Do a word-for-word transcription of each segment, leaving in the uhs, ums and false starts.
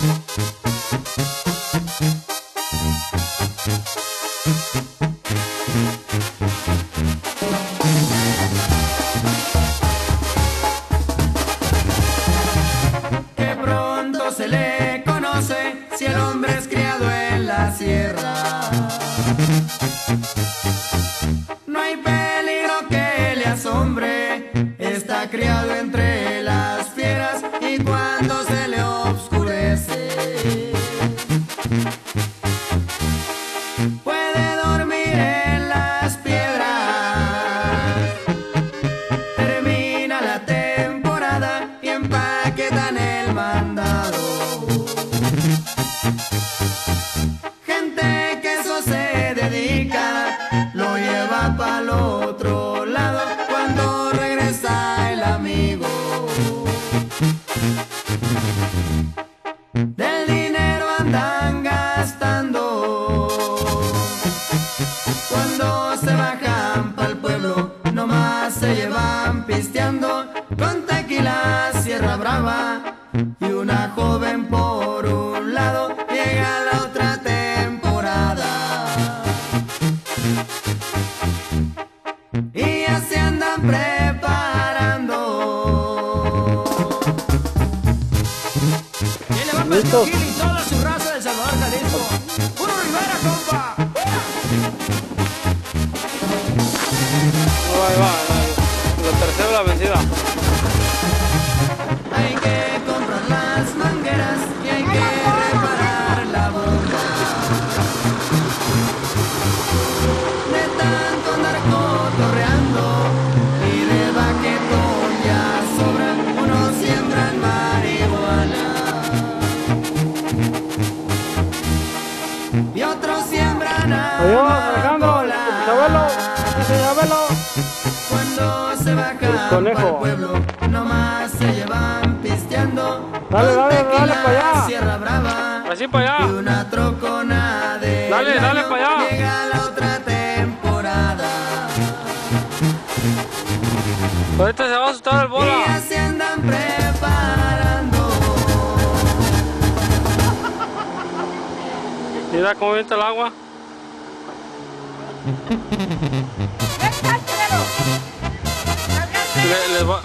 Que pronto se le conoce si el hombre es criado en la sierra. No hay peligro que le asombre, está criado entre las fieras y cuando se le oscurece puede dormir en las piedras. Termina la temporada y empaquetan el mandado. Gente que eso se dedica lo lleva para el otro lado cuando regresa el amigo. Del dinero andan gastando. Cuando se bajan pa'l pueblo nomás se llevan pisteando con tequila, Sierra Brava y una joven por un lado. Llega la otra temporada y ya se andan preparando. Y le va para el Gil y toda su raza del Salvador, Jalisco. ¡Puro Rivera, compa! Ahí va, la, la tercera la vencida. Hay que comprar las mangueras y hay que reparar la bomba. De tanto andar cotorreando y de baquetón ya sobra, unos siembran marihuana y otros siembran amapola. Cuando se bajan para el pueblo nomás se llevan pisteando. Dale, dale, tequila, dale para allá. Sierra Brava. Así para allá. Y una trocona de Dale, dale para allá. Llega la otra temporada. Ahorita se va a asustar el bola. Y ya se andan preparando. Mira cómo viene el agua. Le, les va.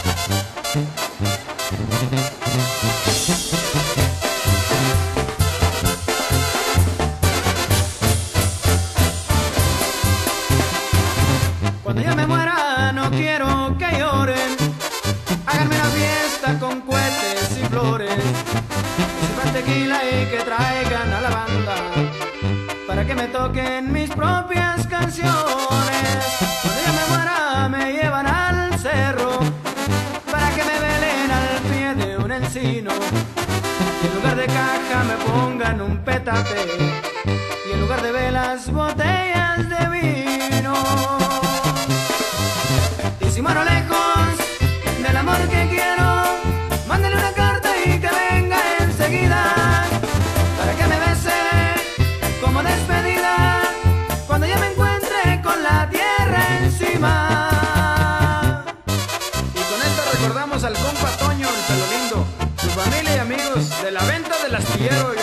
Cuando yo me muera no quiero que lloren. Háganme una fiesta con cohetes y flores. Que sirvan tequila y que traigan a la banda para que me toquen mis propias canciones. Cuando yo me muera me llevan al cerro para que me velen al pie de un encino. Y en lugar de caja me pongan un petate y en lugar de velas botellas de vino. Y si muero lejos del amor que quiero, mándale una carta y que venga enseguida para que me bese como despedida cuando ya me encuentre con la tierra encima. Y con esto recordamos al compa Toño, el pelo lindo, su familia y amigos de la venta del astillero, oiga.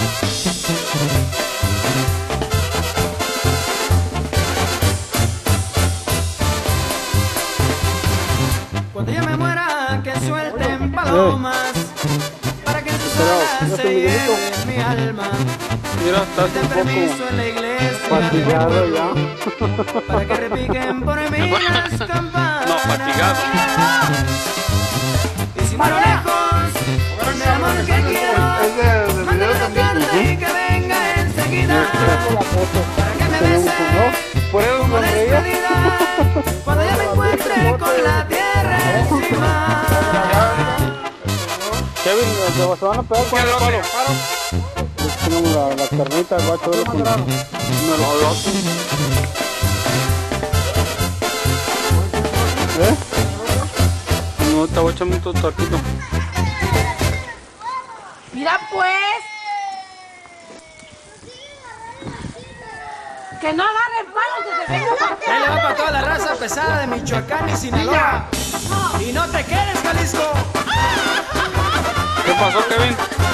Cuando yo me muera que suelten palomas para que en sus alas se lleven mi alma. Mira, estás Den un permiso poco en la iglesia fatigado ya. para que repiquen por mí las campanas. No, fatigado. Y si muero lejos del amor que quiero, mándale una carta y que venga enseguida para que me bese como despedida cuando ya me encuentre con la tierra encima. Kevin, se van a pegar con el palo. Tenemos la, la carnita, el guacho de los uno ¿Eh? No, te voy a echar un taquito. Mira pues. Que no agarren palos que se venga para acá. Ahí le va para toda la raza pesada de Michoacán y Sinaloa. Y no te quedes, Jalisco. ¿Qué pasó, Kevin?